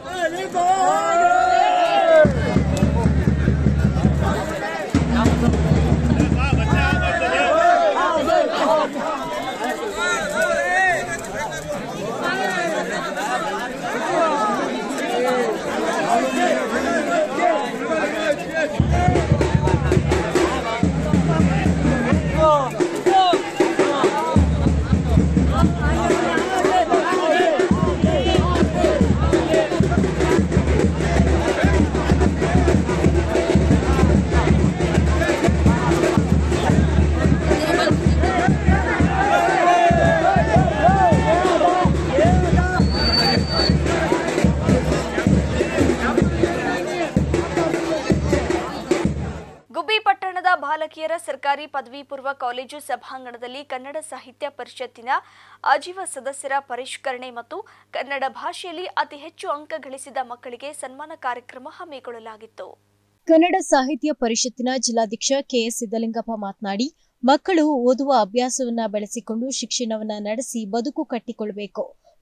ಬಾಲಕಿಯರ ಸರ್ಕಾರಿ ಪದವಿ ಪೂರ್ವ ಕಾಲೇಜು ಸಭಾಂಗಣದಲ್ಲಿ ಕನ್ನಡ ಸಾಹಿತ್ಯ ಪರಿಷತ್ತಿನ ಆಜೀವ ಸದಸ್ಯರ ಪರಿಷ್ಕರಣೆ ಮತ್ತು ಕನ್ನಡ ಭಾಷೆಯಲ್ಲಿ ಅತಿ ಹೆಚ್ಚು ಅಂಕ ಗಳಿಸಿದ ಮಕ್ಕಳಿಗೆ ಸನ್ಮಾನ ಕಾರ್ಯಕ್ರಮ ಹಮ್ಮಿಕೊಳ್ಳಲಾಗಿತ್ತು. ಕನ್ನಡ ಸಾಹಿತ್ಯ ಪರಿಷತ್ತಿನ ಜಿಲ್ಲಾಧ್ಯಕ್ಷ ಕೆಎಸ್ ಸಿದ್ದಲಿಂಗಪ್ಪ ಮಾತನಾಡಿ, ಮಕ್ಕಳು ಓದುವ ಅಭ್ಯಾಸವನ್ನ ಬೆಳೆಸಿಕೊಂಡು ಶಿಕ್ಷಣವನ್ನ ನಡೆಸಿ ಬದುಕು ಕಟ್ಟಿಕೊಳ್ಳಬೇಕು.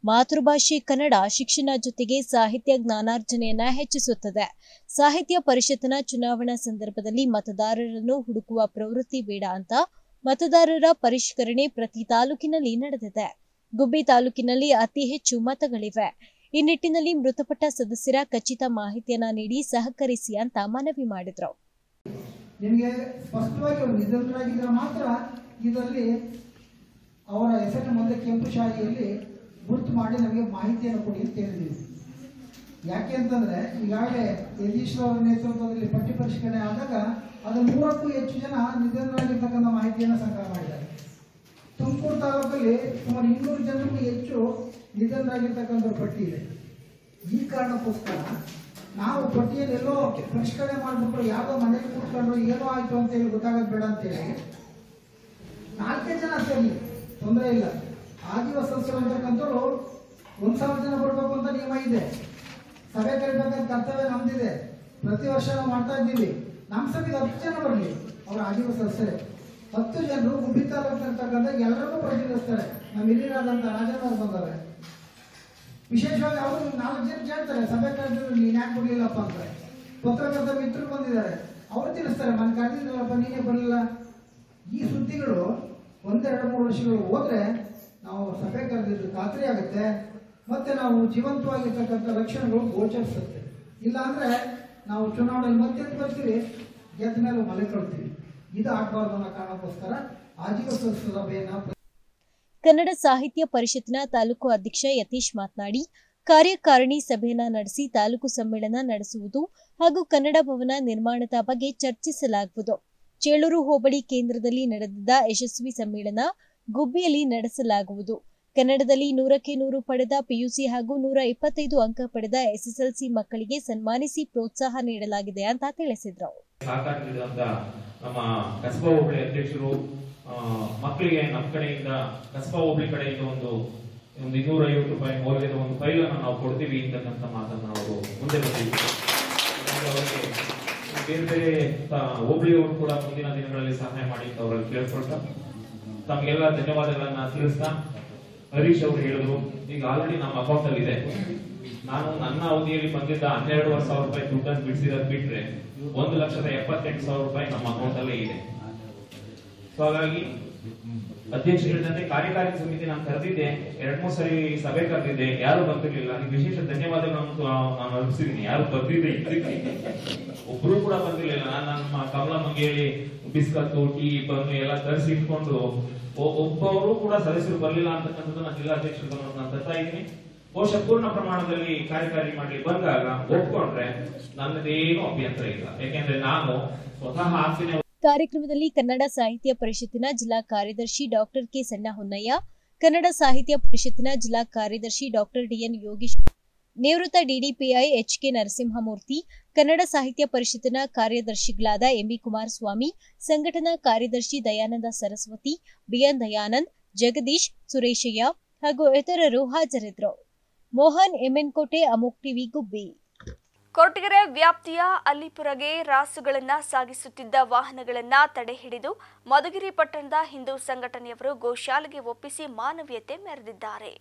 ಮಾತೃಭಾಷೆ ಕನ್ನಡ ಶಿಕ್ಷಣ ಜೊತೆಗೆ ಸಾಹಿತ್ಯ ಜ್ಞಾನಾರ್ಜನೆಯನ್ನ ಹೆಚ್ಚಿಸುತ್ತದೆ. ಸಾಹಿತ್ಯ ಪರಿಷತ್ತಿನ ಚುನಾವಣಾ ಸಂದರ್ಭದಲ್ಲಿ ಮತದಾರರನ್ನು ಹುಡುಕುವ ಪ್ರವೃತ್ತಿ ಬೇಡ ಅಂತ ಮತದಾರರ ಪರಿಷ್ಕರಣೆ ಪ್ರತಿ ತಾಲೂಕಿನಲ್ಲಿ ನಡೆದಿದೆ. ಗುಬ್ಬಿ ತಾಲೂಕಿನಲ್ಲಿ ಅತಿ ಹೆಚ್ಚು ಮತಗಳಿವೆ. ಈ ನಿಟ್ಟಿನಲ್ಲಿ ಮೃತಪಟ್ಟ ಸದಸ್ಯರ ಖಚಿತ ಮಾಹಿತಿಯನ್ನ ನೀಡಿ ಸಹಕರಿಸಿ ಅಂತ ಮನವಿ ಮಾಡಿದ್ರು. ನಿಮಗೆ ಸ್ಪಷ್ಟವಾಗಿ ಅವರು ನಿಧನರಾಗಿದ್ದರೆ ಮಾತ್ರ ಇದರಲ್ಲಿ ಅವರ ಹೆಸರಿನ ಮುಂದೆ ಕೆಂಪು ಶಾಹಿಯಲ್ಲಿ ಗುರುತು ಮಾಡಿ ನಮಗೆ ಮಾಹಿತಿಯನ್ನು ಕೊಡಿ ಅಂತ ಹೇಳಿದ್ದೀವಿ. ಯಾಕೆ ಅಂತಂದ್ರೆ ಈಗಾಗಲೇ ಯತೀಶ್ವರ ಅವರ ನೇತೃತ್ವದಲ್ಲಿ ಪಟ್ಟಿ ಪರಿಷ್ಕರಣೆ ಆದಾಗ ಅದು ಮೂರಕ್ಕೂ ಹೆಚ್ಚು ಜನ ನಿಧನರಾಗಿರ್ತಕ್ಕಂಥ ಮಾಹಿತಿಯನ್ನು ಸಂಗ್ರಹ ಮಾಡಿದ್ದಾರೆ. ತುಮಕೂರು ತಾಲೂಕಲ್ಲಿ ಸುಮಾರು ಇನ್ನೂರು ಜನಕ್ಕೂ ಹೆಚ್ಚು ನಿಧನರಾಗಿರ್ತಕ್ಕಂಥ ಪಟ್ಟಿ ಇದೆ. ಈ ಕಾರಣಕ್ಕೋಸ್ಕರ ನಾವು ಪಟ್ಟಿಯಲ್ಲಿ ಎಲ್ಲೋ ಪರಿಷ್ಕರಣೆ ಮಾಡಿಬಿಟ್ರು ಯಾವುದೋ ಮನೆಗೆ ಕೂತ್ಕೊಂಡ್ರು ಏನೋ ಆಯ್ತು ಅಂತ ಹೇಳಿ ಗೊತ್ತಾಗೋದು ಬೇಡ ಅಂತೇಳಿ ನಾಲ್ಕೇ ಜನ ಸೇರಲಿ ತೊಂದರೆ ಇಲ್ಲ. ಆದಿವ ಸದಸ್ಯರು ಅಂತಕ್ಕಂಥವ್ರು ಒಂದ್ ಸಾವಿರ ಜನ ಬರ್ಬೇಕು ಅಂತ ನಿಯಮ ಇದೆ. ಸಭೆ ಕರಿಬೇಕಂತ ಕರ್ತವ್ಯ ನಮ್ದಿದೆ. ಪ್ರತಿ ವರ್ಷ ನಾವು ಮಾಡ್ತಾ ಇದ್ದೀವಿ. ನಮ್ಮ ಸಭೆಗೆ ಹತ್ತು ಜನ ಬರಲಿ, ಅವ್ರ ಆದಿವ ಸದಸ್ಯರೇ. ಹತ್ತು ಜನರು ಗುಬ್ಬಿ ತಾಲೂಕಿರ್ತಕ್ಕಂಥ ಎಲ್ಲರಿಗೂ ಪ್ರತಿನಿಧಿಸ್ತಾರೆ. ನಮ್ಮ ಹಿರಿಯರಾದಂಥ ರಾಜನವ್ರು ಬಂದವೆ. ವಿಶೇಷವಾಗಿ ಅವರು ನಾಲ್ಕು ಜನ ಕೇಳ್ತಾರೆ, ಸಭೆ ಕರೆದ್ರು ನೀನ್ ಯಾಕೆ ಬರ್ಲಿಲ್ಲಪ್ಪ ಅಂತ. ಪತ್ರಕರ್ತ ಮಿತ್ರರು ಬಂದಿದ್ದಾರೆ, ಅವ್ರು ತಿಳಿಸ್ತಾರೆ, ಮನ್ ಕರೆದಿದ್ರಲ್ಲಪ್ಪ ನೀನೇ ಬರಲಿಲ್ಲ. ಈ ಸುದ್ದಿಗಳು ಒಂದೆರಡು ಮೂರು ವರ್ಷಗಳು ಹೋದ್ರೆ ನಾವು ಸಭೆ ಕರೆದಿದ್ದು ಖಾತ್ರಿ ಆಗುತ್ತೆ. ಮತ್ತೆ ನಾವು ಜೀವಂತವಾಗಿರ್ತಕ್ಕಂಥ ಲಕ್ಷಣಗಳು ಗೋಚರಿಸುತ್ತೆ. ಇಲ್ಲ ಅಂದ್ರೆ ನಾವು ಚುನಾವಣೆಯಲ್ಲಿ ಮತ್ತೆ ಬರ್ತೀವಿ, ಗೆದ್ದ ಮೇಲೆ ಮಲೆ ಕಳ್ತೀವಿ. ಇದು ಆಗಬಾರ್ದು ಅನ್ನೋ ಕಾರಣಕ್ಕೋಸ್ಕರ ಆಜೀವ ಸದಸ್ಯ ಸಭೆಯನ್ನ ಕನ್ನಡ ಸಾಹಿತ್ಯ ಪರಿಷತ್ತಿನ ತಾಲೂಕು ಅಧ್ಯಕ್ಷ ಯತೀಶ್ ಮಾತನಾಡಿ, ಕಾರ್ಯಕಾರಿಣಿ ಸಭೆಯನ್ನ ನಡೆಸಿ ತಾಲೂಕು ಸಮ್ಮೇಳನ ನಡೆಸುವುದು ಹಾಗೂ ಕನ್ನಡ ಭವನ ನಿರ್ಮಾಣದ ಬಗ್ಗೆ ಚರ್ಚಿಸಲಾಗುವುದು. ಚೇಳೂರು ಹೋಬಳಿ ಕೇಂದ್ರದಲ್ಲಿ ನಡೆದಿದ್ದ ಯಶಸ್ವಿ ಸಮ್ಮೇಳನ ಗುಬ್ಬಿಯಲ್ಲಿ ನಡೆಸಲಾಗುವುದು. ಕನ್ನಡದಲ್ಲಿ ನೂರಕ್ಕೆ ನೂರು ಪಡೆದ ಪಿಯುಸಿ ಹಾಗೂ ನೂರ ಇಪ್ಪತ್ತೈದು ಅಂಕ ಪಡೆದ ಎಸ್ಎಸ್ಎಲ್ಸಿ ಮಕ್ಕಳಿಗೆ ಸನ್ಮಾನಿಸಿ ಪ್ರೋತ್ಸಾಹ ನೀಡಲಾಗಿದೆ ಅಂತ ತಿಳಿಸಿದ್ರು. ನಮ್ಮ ಕಸಬಾ ಹೋಬಳಿ ಅಧ್ಯಕ್ಷರು ಮಕ್ಕಳಿಗೆ ನಮ್ಮ ಕಡೆಯಿಂದ ಕಸಬಾ ಹೋಬಳಿ ಕಡೆಯಿಂದ ಒಂದು ಒಂದು ಇನ್ನೂರ ಐವತ್ತು ರೂಪಾಯಿ ಮೌಲ್ಯದ ಒಂದು ಫೈಲನ್ನು ನಾವು ಕೊಡ್ತೀವಿ ಅಂತಕ್ಕಂಥ ಮಾತನ್ನು ಅವರು ಮುಂದೆ ಬಂದಿದ್ದೀವಿ. ಬೇರೆ ಬೇರೆ ಹೋಬಳಿಯವರು ಕೂಡ ಮುಂದಿನ ದಿನಗಳಲ್ಲಿ ಸಹಾಯ ಮಾಡಿ ಅವರಲ್ಲಿ ಕೇಳ್ಕೊಳ್ತಾ ತಮಗೆಲ್ಲ ಧನ್ಯವಾದಗಳನ್ನ ತಿಳಿಸ್ತಾ, ಹರೀಶ್ ಅವರು ಹೇಳಿದ್ರು ಈಗ ಆಲ್ರೆಡಿ ನಮ್ಮ ಅಕೌಂಟ್ ಅಲ್ಲಿ ಇದೆ. ನಾನು ನನ್ನ ಅವಧಿಯಲ್ಲಿ ಬಂದಿದ್ದ ಹನ್ನೆರಡುವರೆ ಸಾವಿರ ರೂಪಾಯಿ ದುಡ್ಡನ್ನು ಬಿಡಿಸಿರೋದು ಬಿಟ್ರೆ ಒಂದು ಲಕ್ಷದ ಎಪ್ಪತ್ತೆಂಟು ಸಾವಿರ ರೂಪಾಯಿ ನಮ್ಮ ಅಕೌಂಟ್ ಅಲ್ಲೇ ಇದೆ. ಸೊ ಹಾಗಾಗಿ ಅಧ್ಯಕ್ಷ ಹೇಳಿದಂತೆ ಕಾರ್ಯಕಾರಿ ಸಮಿತಿ ನಾನು ಕರೆದಿದ್ದೆ, ಎರಡ್ ಮೂರು ಸರಿ ಸಭೆ ಕರೆದಿದ್ದೆ, ಯಾರು ಬಂದಿರ್ಲಿಲ್ಲ. ಅದಕ್ಕೆ ವಿಶೇಷ ಧನ್ಯವಾದಗಳನ್ನು ನಾನು ಅರ್ಪಿಸಿದ್ದೀನಿ. ಯಾರು ಬಂದಿದ್ದೆ ಒಬ್ರು ಕೂಡ ಬಂದಿರ್ಲಿಲ್ಲ. ನಾನು ನಮ್ಮ ಕಮಲಮ್ಮಗೆ ಹೇಳಿ ಬಿಸ್ಕತ್ತು ಟೀ ಬನ್ನು ಎಲ್ಲ ತರಿಸಿ ಇಟ್ಕೊಂಡು ಒಬ್ಬರು ಕೂಡ ಸದಸ್ಯರು ಬರಲಿಲ್ಲ ಅಂತಕ್ಕಂಥದ್ದು ನಾನು ಜಿಲ್ಲಾಧ್ಯಕ್ಷರು ನಾನು ತರ್ತಾ ಇದ್ದೀನಿ. ಬಹುಶಃ ಪೂರ್ಣ ಪ್ರಮಾಣದಲ್ಲಿ ಕಾರ್ಯಕಾರಿ ಮಾಡಿ ಬಂದಾಗ ಒಪ್ಕೊಂಡ್ರೆ ನನ್ನದೇನು ಅಭ್ಯಂತರ ಇಲ್ಲ. ಯಾಕೆಂದ್ರೆ ನಾನು ಸ್ವತಃ ಆಗ್ತೀನಿ. ಕಾರ್ಯಕ್ರಮದಲ್ಲಿ ಕನ್ನಡ ಸಾಹಿತ್ಯ ಪರಿಷತ್ತಿನ ಜಿಲ್ಲಾ ಕಾರ್ಯದರ್ಶಿ ಡಾಕ್ಟರ್ ಕೆ ಸಣ್ಣ ಹೊನ್ನಯ್ಯ, ಕನ್ನಡ ಸಾಹಿತ್ಯ ಪರಿಷತ್ತಿನ ಜಿಲ್ಲಾ ಕಾರ್ಯದರ್ಶಿ ಡಾಕ್ಟರ್ ಡಿಎನ್ ಯೋಗೀಶ್, ನಿವೃತ್ತ DDPI H K Narasimhamurthy, Kannada Sahitya ಪರಿಷತ್ತಿನ ಕಾರ್ಯದರ್ಶಿಗಳಾದ ಎಂಬಿ ಕುಮಾರಸ್ವಾಮಿ, ಸಂಘಟನಾ ಕಾರ್ಯದರ್ಶಿ ದಯಾನಂದ ಸರಸ್ವತಿ, ಬಿಎನ್ ದಯಾನಂದ್, ಜಗದೀಶ್, ಸುರೇಶಯ್ಯ ಹಾಗೂ ಇತರರು ಹಾಜರಿದ್ದರು. ಮೋಹನ್ ಎಮ್ಎನ್ಕೋಟೆ, ಅಮೋಕ್ ಟಿವಿ, ಗುಬ್ಬಿ. ಕೊರಟಗೆರೆ ವ್ಯಾಪ್ತಿಯ ಅಲ್ಲಿಪುರಗೆ ರಾಸುಗಳನ್ನು ಸಾಗಿಸುತ್ತಿದ್ದ ವಾಹನಗಳನ್ನು ತಡೆ ಹಿಡಿದು ಮಧುಗಿರಿ ಪಟ್ಟಣದ ಹಿಂದೂ ಸಂಘಟನೆಯವರು ಗೋಶಾಲೆಗೆ ಒಪ್ಪಿಸಿ ಮಾನವೀಯತೆ ಮೆರೆದಿದ್ದಾರೆ.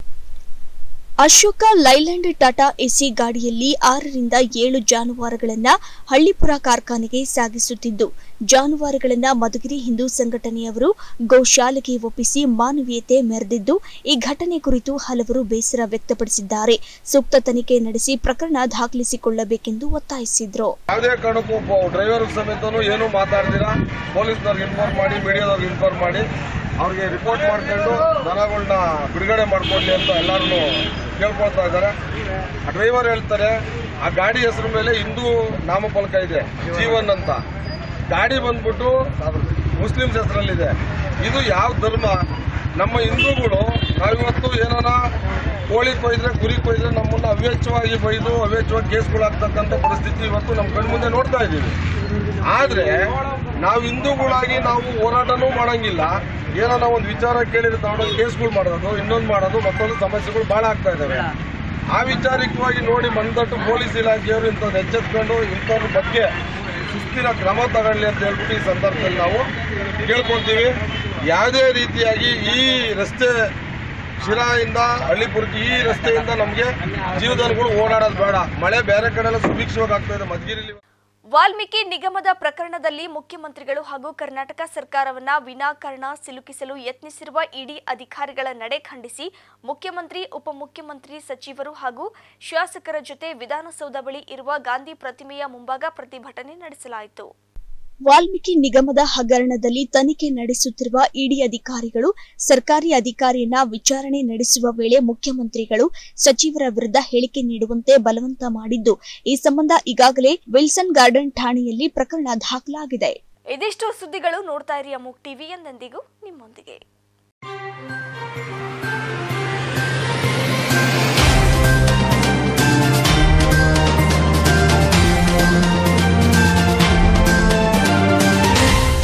ಅಶೋಕ ಲೈಲ್ಯಾಂಡ್ ಟಾಟಾ ಎಸಿ ಗಾಡಿಯಲ್ಲಿ ಆರರಿಂದ ಏಳು ಜಾನುವಾರುಗಳನ್ನು ಹಳ್ಳಿಪುರ ಕಾರ್ಖಾನೆಗೆ ಸಾಗಿಸುತ್ತಿದ್ದು, ಜಾನುವಾರುಗಳನ್ನು ಮಧುಗಿರಿ ಹಿಂದೂ ಸಂಘಟನೆಯವರು ಗೋಶಾಲೆಗೆ ಒಪ್ಪಿಸಿ ಮಾನವೀಯತೆ ಮೆರೆದಿದ್ದು, ಈ ಘಟನೆ ಕುರಿತು ಹಲವರು ಬೇಸರ ವ್ಯಕ್ತಪಡಿಸಿದ್ದಾರೆ. ಸೂಕ್ತ ತನಿಖೆ ನಡೆಸಿ ಪ್ರಕರಣ ದಾಖಲಿಸಿಕೊಳ್ಳಬೇಕೆಂದು ಒತ್ತಾಯಿಸಿದ್ರು. ಯಾವುದೇ ಕಾರಣಕ್ಕೂ ಡ್ರೈವರ್ ಸಮೇತನು ಏನು ಮಾತಾಡ್ತೀರಾ, ಪೊಲೀಸ್ನವ್ರಿಗೆ ಇನ್ಫಾರ್ಮ್ ಮಾಡಿ, ಮೀಡಿಯಾದವ್ರಿಗೆ ಇನ್ಫಾರ್ಮ್ ಮಾಡಿ, ಅವ್ರಿಗೆ ರಿಪೋರ್ಟ್ ಮಾಡ್ಕೊಂಡು ದನಗಳನ್ನ ಬಿಡುಗಡೆ ಮಾಡ್ಕೊಳ್ಳಿ ಅಂತ ಎಲ್ಲರೂ ಕೇಳ್ಕೊಳ್ತಾ ಇದ್ದಾರೆ. ಆ ಡ್ರೈವರ್ ಹೇಳ್ತಾರೆ, ಆ ಗಾಡಿ ಹೆಸರು ಮೇಲೆ ಹಿಂದೂ ನಾಮಫಲಕ ಇದೆ, ಜೀವನ್ ಅಂತ. ಗಾಡಿ ಬಂದ್ಬಿಟ್ಟು ಮುಸ್ಲಿಮ್ಸ್ ಹೆಸರಲ್ಲಿದೆ. ಇದು ಯಾವ ಧರ್ಮ? ನಮ್ಮ ಹಿಂದೂಗಳು ನಾವಿವತ್ತು ಏನಾರ ಕೋಳಿ ಕೊಯ್ದ್ರೆ, ಕುರಿ ಕೊಯ್ದ್ರೆ ನಮ್ಮನ್ನು ಅವ್ಯಚ್ಛವಾಗಿ ಬೈದು ಅವ್ಯಚ್ಛವಾಗಿ ಕೇಸ್ಗಳಾಗ್ತಕ್ಕಂಥ ಪರಿಸ್ಥಿತಿ ಇವತ್ತು ನಮ್ಮ ಕಣ್ಮುಂದೆ ನೋಡ್ತಾ ಇದ್ದೀವಿ. ಆದರೆ ನಾವು ಹಿಂದೂಗಳಾಗಿ ನಾವು ಹೋರಾಟನೂ ಮಾಡೋಂಗಿಲ್ಲ. ಏನಾರ ಒಂದು ವಿಚಾರ ಕೇಳಿದ್ರೆ ತಗೊಂಡೋಗಿ ಕೇಸ್ಗಳು ಮಾಡೋದು, ಇನ್ನೊಂದು ಮಾಡೋದು, ಮತ್ತೊಂದು ಸಮಸ್ಯೆಗಳು ಭಾಳ ಆಗ್ತಾ ಇದ್ದಾವೆ. ಆ ವಿಚಾರಿಕವಾಗಿ ನೋಡಿ ಮನದಟ್ಟು ಪೊಲೀಸ್ ಇಲಾಖೆಯವರು ಇಂಥದ್ದು ಎಚ್ಚೆತ್ಕೊಂಡು ಇಂಥವ್ರ ಬಗ್ಗೆ ಸುಸ್ಥಿರ ಕ್ರಮ ತಗೊಳ್ಳಿ ಅಂತ ಹೇಳ್ಬಿಟ್ಟು ಈ ಸಂದರ್ಭದಲ್ಲಿ ನಾವು ಕೇಳ್ಕೊಳ್ತೀವಿ. ಯಾವುದೇ ರೀತಿಯಾಗಿ ಈ ರಸ್ತೆ ಶಿರಾಯಿಂದ ಹಳ್ಳಿಪುರಕ್ಕೆ ಈ ರಸ್ತೆಯಿಂದ ನಮಗೆ ಜೀವದಾನುಗಳು ಓಡಾಡೋದು ಬೇಡ. ಮಳೆ ಬೇರೆ ಕಡೆ ಎಲ್ಲ ಸುಭಿಕ್ಷವಾಗಿ ಆಗ್ತಾ ಇದೆ. ಮಧುಗಿರಿಲಿ ವಾಲ್ಮೀಕಿ ನಿಗಮದ ಪ್ರಕರಣದಲ್ಲಿ ಮುಖ್ಯಮಂತ್ರಿಗಳು ಹಾಗೂ ಕರ್ನಾಟಕ ಸರ್ಕಾರವನ್ನ ವಿನಾಕಾರಣ ಸಿಲುಕಿಸಲು ಯತ್ನಿಸಿರುವ ಇಡಿ ಅಧಿಕಾರಿಗಳ ನಡೆ ಖಂಡಿಸಿ ಮುಖ್ಯಮಂತ್ರಿ, ಉಪಮುಖ್ಯಮಂತ್ರಿ, ಸಚಿವರು ಹಾಗೂ ಶಾಸಕರ ಜೊತೆ ವಿಧಾನಸೌಧ ಬಳಿ ಇರುವ ಗಾಂಧಿ ಪ್ರತಿಮೆಯ ಮುಂಭಾಗ ಪ್ರತಿಭಟನೆ ನಡೆಸಲಾಯಿತು. ವಾಲ್ಮೀಕಿ ನಿಗಮದ ಹಗರಣದಲ್ಲಿ ತನಿಖೆ ನಡೆಸುತ್ತಿರುವ ಇಡಿ ಅಧಿಕಾರಿಗಳು ಸರ್ಕಾರಿ ಅಧಿಕಾರಿಯನ್ನ ವಿಚಾರಣೆ ನಡೆಸುವ ವೇಳೆ ಮುಖ್ಯಮಂತ್ರಿಗಳು ಸಚಿವರ ವಿರುದ್ಧ ಹೇಳಿಕೆ ನೀಡುವಂತೆ ಬಲವಂತ ಮಾಡಿದ್ದು, ಈ ಸಂಬಂಧ ಈಗಾಗಲೇ ವಿಲ್ಸನ್ ಗಾರ್ಡನ್ ಠಾಣೆಯಲ್ಲಿ ಪ್ರಕರಣ ದಾಖಲಾಗಿದೆ. ಇದಿಷ್ಟು ಸುದ್ದಿಗಳು. ನೋಡ್ತಾ ಇರಿ ಅಮೋಘ್ ಟಿವಿ, ಎಂದೆಂದಿಗೂ ನಿಮ್ಮೊಂದಿಗೆ.